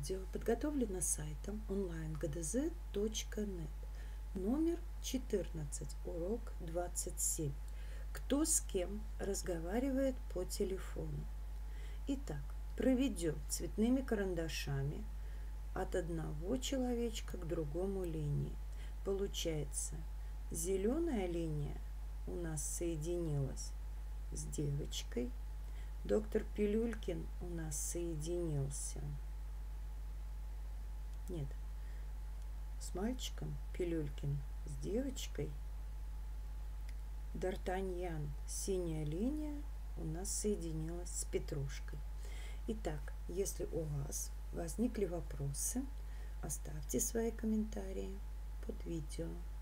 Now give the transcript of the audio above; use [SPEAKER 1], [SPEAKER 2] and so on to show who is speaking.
[SPEAKER 1] видео подготовлено сайтом onlinegdz.net. Номер 14, урок 27. Кто с кем разговаривает по телефону? Итак, проведем цветными карандашами от одного человечка к другому линии. Получается, зеленая линия у нас соединилась с девочкой. Доктор Пилюлькин у нас соединился. Нет, с мальчиком Пилюлькин, с девочкой. Д'Артаньян, синяя линия, у нас соединилась с Петрушкой. Итак, если у вас возникли вопросы, оставьте свои комментарии под видео.